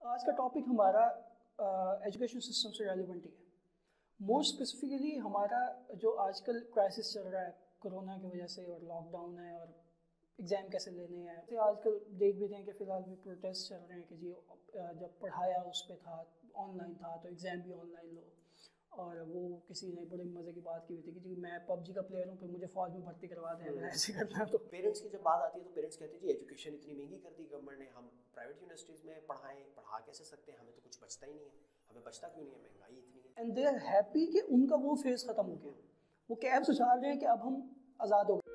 आज का टॉपिक हमारा एजुकेशन सिस्टम से रेलिवेंट ही है। मोर स्पेसिफिकली हमारा जो आजकल क्राइसिस चल रहा है कोरोना की वजह से, और लॉकडाउन है और एग्ज़ाम कैसे लेने हैं। तो आजकल देख भी रहे हैं कि फ़िलहाल भी प्रोटेस्ट चल रहे हैं कि जी जब पढ़ाया उस पर था, ऑनलाइन था, तो एग्ज़ाम भी ऑनलाइन लो। और वो किसी ने बड़े मज़े की बात की हुई थी कि जी मैं पबजी का प्लेयर हूँ, फिर मुझे फ़ौज में भर्ती करवा दें अगर ऐसे करना। तो पेरेंट्स की जब बात आती है तो पेरेंट्स कहते हैं जी एजुकेशन इतनी महंगी कर दी गवर्नमेंट ने, हम प्राइवेट यूनिवर्सिटीज़ में पढ़ा कैसे सकते हैं, हमें तो कुछ बचता ही नहीं है, हमें बचता क्यों नहीं है, महंगाई इतनी है। एंड दे आर हैप्पी कि उनका वो फेज़ ख़त्म हो गया। वो कैब उछाल रहे हैं कि अब हम आज़ाद हो गए।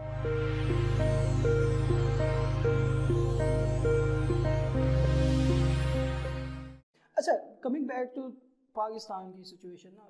अच्छा, कमिंग बैक टू पाकिस्तान की सिचुएशन ना,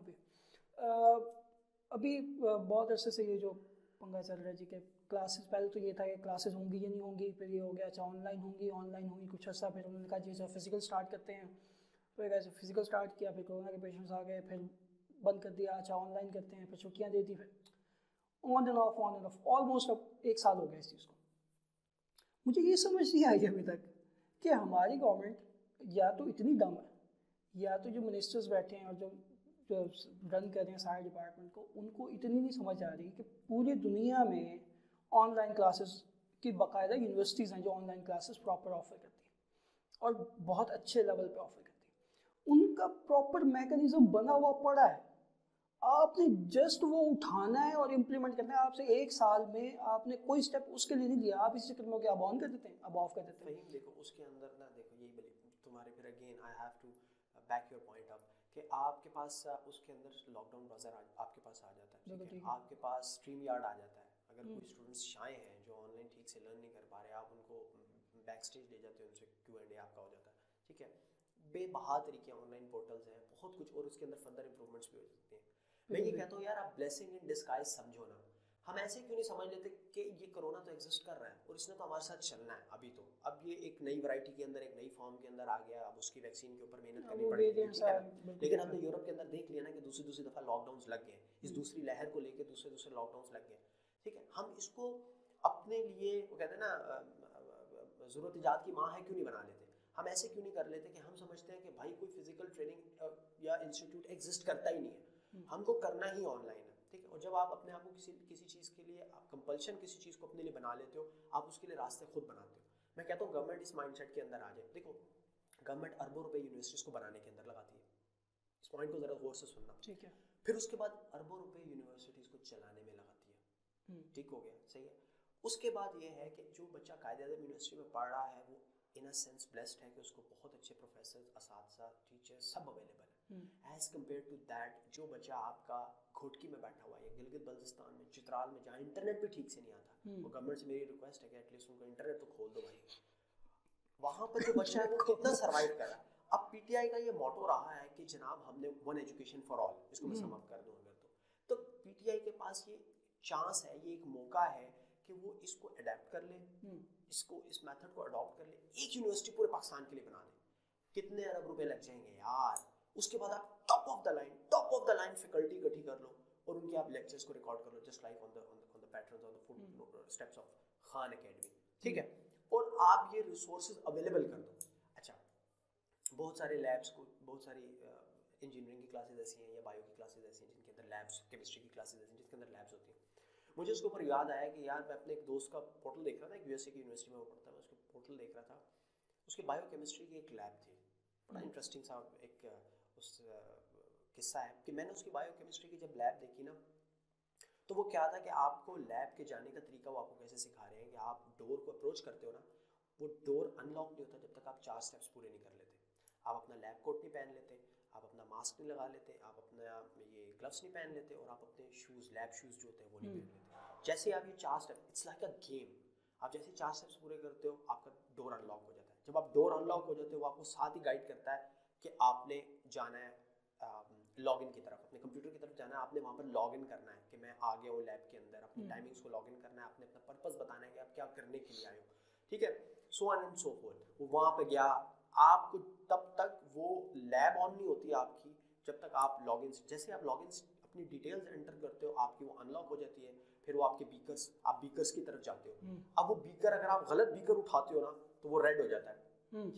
अभी बहुत अरसे से ये जो पंगा चल रहा है जी के क्लासेस, पहले तो ये था कि क्लासेस होंगी या नहीं होंगी, फिर ये हो गया अच्छा ऑनलाइन होंगी कुछ अर्सा, फिर उन्होंने कहा जी सर फिजिकल स्टार्ट करते हैं, फिर ऐसे फिजिकल स्टार्ट किया, फिर कोरोना के पेशेंट्स आ गए, फिर बंद कर दिया, अच्छा ऑनलाइन करते हैं, फिर छुट्टियाँ दे दी, फिर ऑन एंड ऑफ ऑलमोस्ट अब 1 साल हो गया इस चीज़ को। मुझे ये समझ नहीं आई अभी तक कि हमारी गवर्नमेंट या तो इतनी डम है, या तो जो मिनिस्टर्स बैठे हैं और जो रन कर रहे हैं सारे डिपार्टमेंट को, उनको इतनी नहीं समझ आ रही कि पूरी दुनिया में ऑनलाइन क्लासेस की बाकायदा यूनिवर्सिटीज़ हैं जो ऑनलाइन क्लासेस प्रॉपर ऑफर करती हैं और बहुत अच्छे लेवल पे ऑफर करती हैं। उनका प्रॉपर मैकेनिज्म बना हुआ पड़ा है, आपने जस्ट वो उठाना है और इम्प्लीमेंट करना है। आपसे 1 साल में आपने कोई स्टेप उसके लिए नहीं लिया, आप इसी चक्कर में अब ऑन कर देते हैं, अब ऑफ कर देते हैं। देखो उसके अंदर ना, देखो यही बोले तुम्हारे, फिर again I have to back your point up कि आपके पास उसके अंदर लॉकडाउन ब्राउज़र आपके पास आ जाता है, ठीक है, आपके पास स्ट्रीम यार्ड आ जाता है। अगर कोई स्टूडेंट्स शाय हैं जो ऑनलाइन ठीक से लर्न नहीं कर पा रहे, आप उनको बैक स्टेज ले जाते हो, उनसे Q&A आपका हो जाता है, ठीक है। बेबहा तरीके ऑनलाइन पोर्टल्स हैं, बहुत कुछ, और उसके अंदर फर्दर इंप्रूवमेंट्स भी हो सकते हैं। मैं ये कहता हूँ यार, आप ब्लेसिंग इन डिस्गाइज समझो ना। हम ऐसे क्यों नहीं समझ लेते कि ये कोरोना तो एग्जिस्ट कर रहा है और इसने तो हमारे साथ चलना है अभी तो, अब ये एक नई वैरायटी के अंदर, एक नई फॉर्म के अंदर आ गया, अब उसकी वैक्सीन के ऊपर मेहनत करनी पड़ेगी, ठीक है ना। लेकिन हमने यूरोप के अंदर देख लिया ना कि दूसरी दफ़ा लॉकडाउन लग गए, इस दूसरी लहर को लेकर दूसरे लॉकडाउन लग गए, ठीक है। हम इसको अपने लिए, वो कहते हैं ना ज़रूरत इजाद की माँ है, क्यों नहीं बना लेते। हम ऐसे क्यों नहीं कर लेते कि हम समझते हैं कि भाई कोई फिजिकल ट्रेनिंग या इंस्टीट्यूट एग्जिस्ट करता ही नहीं है, हमको करना ही ऑनलाइन है, ठीक है। और जब आप अपने आप को किसी चीज़ के लिए, आप कंपल्शन किसी चीज़ को अपने लिए बना लेते हो, आप उसके लिए रास्ते खुद बनाते हो। मैं कहता हूँ गवर्नमेंट इस माइंडसेट के अंदर आ जाए। देखो गवर्नमेंट अरबों रुपए यूनिवर्सिटीज़ को बनाने के अंदर लगाती है, इस पॉइंट को ज़रा गौर से सुनना, ठीक है। फिर उसके बाद अरबों रुपए यूनिवर्सिटीज़ को चलाने में लगाती है, ठीक हो गया, सही है। उसके बाद ये है कि जो बच्चा कायदे-आज़म यूनिवर्सिटी में पढ़ रहा है, वो इन अ सेंस ब्लेस्ड है कि उसको बहुत अच्छे प्रोफेसर, असातिज़ा, टीचर्स सब अवेलेबल है, एज़ कम्पेयर टू दैट जो बच्चा आपका घोटकी में बैठा हुआ है, गिलगित बल्तिस्तान में, चित्राल में, जहाँ इंटरनेट भी ठीक से नहीं आता, और गवर्नमेंट से मेरी रिक्वेस्ट है कि एटलीस्ट उनको इंटरनेट तो खोल दो भाई, वहाँ पर जो बच्चा है वो कितना सर्वाइव कर रहा है। अब पीटीआई का ये मोटो रहा है कि जनाब हमने वन एजुकेशन फॉर ऑल, इसको मैं सम अप कर दूँ अगर तो पीटीआई के पास ये चांस है, ये एक मौका है कि वो इसको अडेप्ट कर ले, इसको, इस मेथड को अडॉप्ट कर ले, एक यूनिवर्सिटी पूरे पाकिस्तान के लिए बना दे। कितने अरब रुपए लग जाएंगे यार। उसके बाद आप top of the line faculty इकट्ठी कर लो और उनके आप लेक्चर्स को रिकॉर्ड कर लो, just like on the patterns on the foot steps of Khan Academy, ठीक है। और आप ये रिसोर्सेज अवेलेबल कर दो। अच्छा, बहुत सारे लैब्स को, बहुत सारी इंजीनियरिंग की क्लासेस ऐसी हैं या बायो की क्लासेस ऐसी हैं जिनके अंदर लैब्स, केमिस्ट्री की क्लासेस ऐसी हैं जिनके अंदर लैब्स होती हैं। मुझे उसके ऊपर याद आया कि यार मैं अपने एक दोस्त का पोर्टल देख रहा था, एक यूएसए की यूनिवर्सिटी में वो पढ़ता है, मैं उसके पोर्टल देख रहा था, उसकी बायो केमिस्ट्री की एक लैब थी, बड़ा इंटरेस्टिंग सा एक उस किस्सा है कि मैंने उसकी बायो केमिस्ट्री की जब लैब देखी ना, तो वो क्या था कि आपको लैब के जाने का तरीका वो आपको कैसे सिखा रहे हैं कि आप डोर को अप्रोच करते हो ना, वो डोर अनलॉक नहीं होता जब तक आप 4 स्टेप्स पूरे नहीं कर लेते। आप अपना लैब कोट नहीं पहन लेते, आप अपना मास्क नहीं लगा लेते, आप अपना ये ग्लव्स नहीं पहन लेते, और आप अपने शूज़, लैब शूज़ जो होते हैं वो नहीं पहन लेते। जैसे आप ये 4 step, it's like a game, आप जैसे 4 स्टेप्स पूरे करते हो आपका डोर अनलॉक हो जाता है। जब आप डोर अनलॉक हो जाते हो, वो आपको साथ ही गाइड करता है कि आपने जाना है लॉगिन की तरफ, अपने कंप्यूटर की तरफ जाना है, आपने वहाँ पर लॉगिन करना है कि मैं आ गया हूँ लैब के अंदर, अपनी टाइमिंग्स को लॉगिन करना है, आपने अपना पर्पस बताना है कि आप क्या करने के लिए आए हो, ठीक है, so on and so forth. वो वहाँ पे गया, आपको तब तक वो लैब ऑन नहीं होती आपकी जब तक आप लॉगिन, जैसे आप लॉगिन अपनी डिटेल्स एंटर करते हो, आपकी वो अनलॉक हो जाती है, फिर वो आपके बीकर्स, आप बीकर्स की तरफ जाते हो। अब वो बीकर, अगर आप गलत बीकर उठाते हो ना तो वो रेड हो जाता है, ठीक है।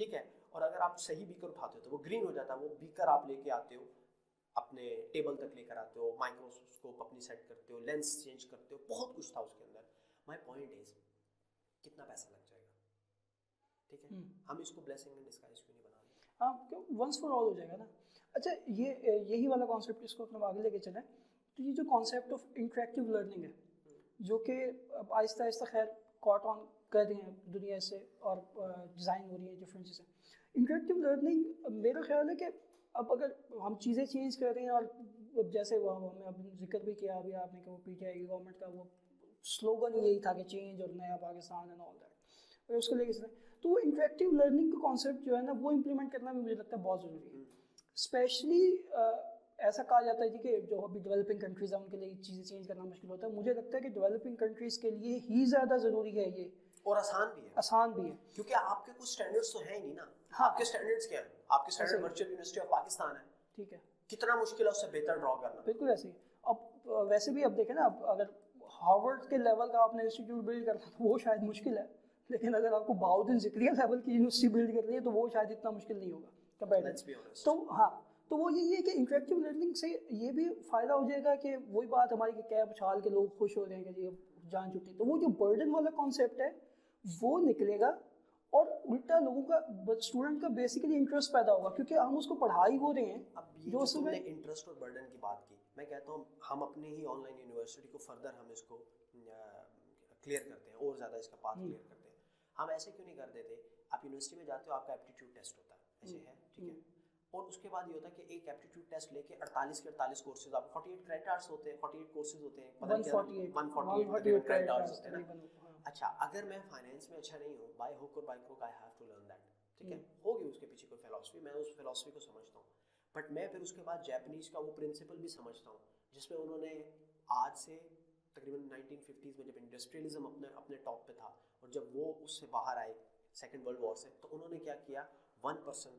और अगर आप सही बीकर उठाते हो तो वो ग्रीन हो जाता है। वो बीकर आप लेके आते हो अपने टेबल तक लेकर आते हो, माइक्रोस्कोप अपनी सेट करते हो, लेंस चेंज करते हो, बहुत कुछ था उसके अंदर। माय पॉइंट इज कितना पैसा लग जाएगा, ठीक है, हम इसको ब्लेसिंग इन डिस्गाइज क्यों नहीं बना रहे? हाँ, क्यों वंस फॉर ऑल हो जाएगा ना। अच्छा, यही वाला कॉन्सेप्ट इसको अपने आगे लेके चलें तो ये जो कॉन्सेप्ट ऑफ इंटरेक्टिव लर्निंग है, जो कि अब आहिस्ता आहिस्ता खैर कॉट ऑन कर रही हैं दुनिया से और डिज़ाइन हो रही है डिफरेंट चीज़ें। इंटरेक्टिव लर्निंग मेरा ख्याल है कि अब अगर हम चीज़ें चेंज कर रहे हैं और जैसे वो हमें अभी जिक्र भी किया अभी आपने कि वो पीटीआई की गवर्नमेंट का वो स्लोगन यही था कि चेंज और नया पाकिस्तान एंड ऑल दैट, और उसको लेके तो वो इंटरेक्टिव लर्निंग का कॉन्सेप्ट जो है ना वो इम्प्लीमेंट करना भी मुझे लगता है बहुत ज़रूरी है। स्पेशली ऐसा कहा जाता है जी कि जो अभी डेवलपिंग कंट्रीज़ हैं उनके लिए चीज़ें चेंज करना मुश्किल होता है। मुझे लगता है कि डेवलपिंग कंट्रीज़ के लिए ही ज़्यादा ज़रूरी है ये, और आसान भी है। आसान भी है क्योंकि आपके कुछ स्टैंडर्ड्स तो है ही नहीं ना। हाँ, आपके स्टैंडर्ड्स क्या है? आपके standard virtual university of Pakistan है, ठीक है, कितना मुश्किल है उससे बेहतर ड्रॉ करना। बिल्कुल ऐसे ही। अब वैसे भी अब देखें ना, अब अगर हार्वर्ड के लेवल का आपने इंस्टीट्यूट बिल्ड करना तो वो शायद मुश्किल है, लेकिन अगर आपको बाउद्दीन ज़िक्रिया लेवल की यूनिवर्सिटी बिल्ड करनी है तो वो शायद इतना मुश्किल नहीं होगा कंपेरेटिव। तो हाँ, तो वो यही है कि इंटरेक्टिव लर्निंग से ये भी फ़ायदा हो जाएगा कि वही बात हमारी कि कैब उछाल के लोग खुश हो रहे हैं कि जी जान छुट्टी, तो वो जो बर्डन वाला कॉन्सेप्ट है वो निकलेगा और उल्टा लोगों का स्टूडेंट का बेसिकली इंटरेस्ट पैदा होगा क्योंकि हम उसको पढ़ा ही हो रहे हैं। अब ये जो तुमने इंटरेस्ट और बर्डन की बात की, मैं कहता हूँ हम अपने ही ऑनलाइन यूनिवर्सिटी को फर्दर हम इसको क्लियर करते हैं और ज़्यादा इसका पाथ क्लियर करते हैं। हम ऐसे क्यों नहीं कर देते, आप यूनिवर्सिटी में जाते हो, आपका एप्टीट्यूड टेस्ट होता है, ऐसे है, ठीक है, और उसके बाद ये होता है कि एक एप्टीट्यूड टेस्ट लेके 48 के 48 कोर्सेज, आप 48 क्रेडिट आवर्स होते हैं, 48 कोर्सेज होते हैं, 148 क्रेडिट आवर्स होते हैं ना। अच्छा, अगर मैं फाइनेंस में अच्छा नहीं हूँ, बाय हुक और by crook I have to learn that, ठीक है, होगी उसके पीछे कोई फिलॉसफी, मैं उस फिलॉसफी को समझता हूँ, बट मैं फिर उसके बाद जापानीज का वो प्रिंसिपल भी समझता हूँ जिसमें उन्होंने आज से तकरीबन 1950s में जब इंडस्ट्रियलिज्म अपने टॉप पे था और जब वो उससे बाहर आए सेकेंड वर्ल्ड वॉर से, तो उन्होंने क्या किया, 1 person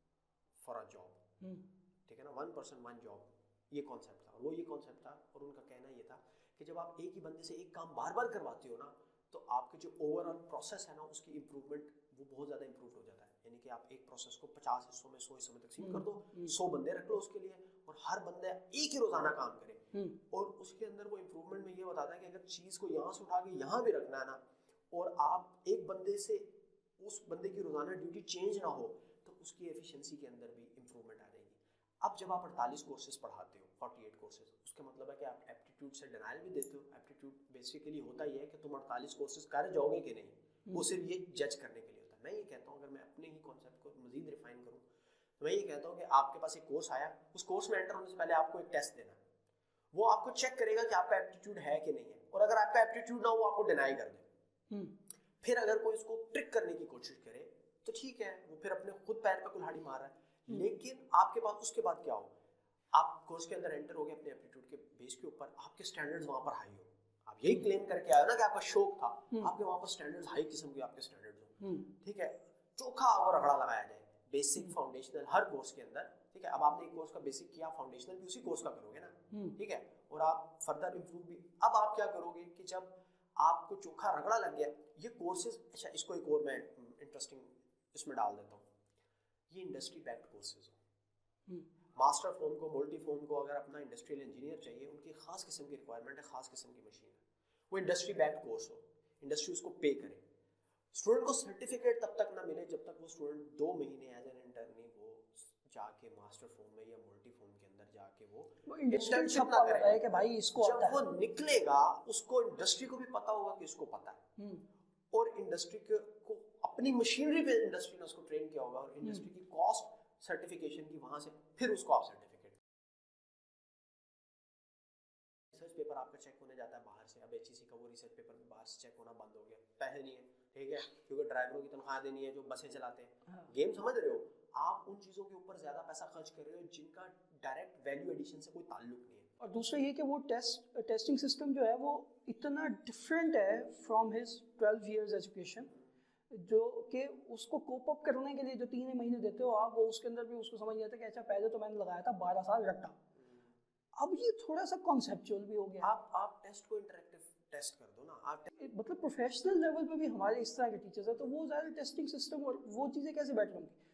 फॉर अ जॉब, ठीक है ना, 1 person 1 जॉब, ये कॉन्सेप्ट था। वो ये कॉन्सेप्ट था और उनका कहना ये था कि जब आप एक ही बंदे से एक काम बार बार करवाते हो ना, तो आपके जो ओवरऑल प्रोसेस है ना उसकी इम्प्रूवमेंट वो बहुत ज़्यादा इम्प्रूव हो जाता है। यानी कि आप एक प्रोसेस को 50 हिस्सों में 100 हिस्सों में तकसीम कर दो, 100 बंदे रख लो उसके लिए और हर बंदा एक ही रोजाना काम करे, और उसके अंदर वो इम्प्रूवमेंट में ये बताता है कि अगर चीज़ को यहाँ से उठा के यहाँ भी रखना है ना, और आप एक बंदे से उस बंदे की रोजाना ड्यूटी चेंज ना हो, तो उसकी एफिशिएंसी के अंदर भी इम्प्रूवमेंट आ जाएगी। अब जब आप 48 कोर्सेज पढ़ाते हो, 48 कोर्सेज, उसका मतलब है कि आप एप्टीट्यूड से डिनाइल भी देते हो। एप्टीट्यूड बेसिकली होता ही है कि तुम 48 कोर्सेज कर जाओगे कि नहीं, वो सिर्फ ये जज करने के लिए होता है। मैं ये कहता हूँ, अगर मैं अपने ही कॉन्सेप्ट को मजीद रिफाइन करूँ, तो मैं ये कहता हूँ कि आपके पास एक कोर्स आया, उस कोर्स में एंटर होने से पहले आपको एक टेस्ट देना है, वो आपको चेक करेगा कि आपका एप्टीट्यूड है कि नहीं है, और अगर आपका एप्टीट्यूड ना हो आपको डिनाई कर दे। फिर अगर कोई इसको ट्रिक करने की कोशिश करे तो ठीक है, वो फिर अपने खुद पैर पे कुल्हाड़ी मार रहा है, लेकिन आपके पास उसके बाद क्या हो, आप कोर्स के अंदर एंटर हो गए अपने एप्टीट्यूड के बेस के ऊपर, आपके स्टैंडर्ड्स वहां पर हाई हो, आप यही क्लेम करके आए हो ना कि आपका शौक था, आपके वहां पर स्टैंडर्ड्स हाई किस्म के आपके स्टैंडर्ड्स हो, ठीक है, चोखा और रगड़ा लगाया जाए बेसिक फाउंडेशनल हर कोर्स के अंदर, ठीक है। अब आपने एक कोर्स का बेसिक किया, फाउंडेशनल भी उसी कोर्स का करोगे ना, ठीक है, और आप फर्दर इम्प्रूव भी। अब आप क्या करोगे कि जब आपको चोखा रगड़ा लग गया, ये कोर्सेज, अच्छा इसको एक और मैं इंटरेस्टिंग इसमें डाल देता हूँ, ये इंडस्ट्री बैक्ड कोर्सेज हो, मास्टर फॉर्म को, मल्टी फॉर्म को अगर अपना इंडस्ट्रियल इंजीनियर चाहिए, उनकी खास किस्म की रिक्वायरमेंट है, खास किस्म की मशीन है, वो इंडस्ट्री बैक्ड कोर्स हो, इंडस्ट्री उसको पे करे, स्टूडेंट को सर्टिफिकेट तब तक ना मिले जब तक वो स्टूडेंट 2 महीने एज एन इंटर्नी वो जाके मास्टर फॉर्म में या मल्टी फॉर्म के अंदर जाके वो इंटर्नशिप ना करे कि भाई इसको जब वो निकलेगा उसको इंडस्ट्री को भी पता होगा कि इसको पता है, और इंडस्ट्री को अपनी मशीनरी पे इंडस्ट्री ने उसको ट्रेन किया होगा, और इंडस्ट्री की कॉस्ट सर्टिफिकेशन की वहां से फिर उसको आप सर्टिफिकेट, रिसर्च पेपर आपका चेक होने जाता है बाहर से, अब एचईसी का वो रिसर्च पेपर भी बाहर से चेक होना बंद हो गया, पैसे नहीं है, ठीक है, क्योंकि ड्राइवरों की तनख्वाह देनी है जो बसें चलाते हैं, गेम समझ रहे हो, आप उन चीज़ों के ऊपर ज़्यादा पैसा खर्च कर रहे हो जिनका डायरेक्ट वैल्यू एडिशन से कोई ताल्लुक नहीं है। और दूसरा ये कि वो टेस्टिंग सिस्टम जो है वो इतना डिफरेंट है फ्रॉम हिज 12 years एजुकेशन, जो कि उसको कोप अप करने के लिए जो 3 महीने देते हो आप, वो उसके अंदर भी उसको समझ नहीं आता कि अच्छा पहले तो मैंने लगाया था 12 साल रट्टा, अब ये थोड़ा सा कॉन्सेप्चुअल भी हो गया। आप टेस्ट को इंटरेक्टिव टेस्ट कर दो ना, आप मतलब प्रोफेशनल लेवल पे भी हमारे इस तरह के टीचर्स हैं, तो वो ज़्यादा टेस्टिंग सिस्टम और वो चीज़ें कैसे बेटर होंगी।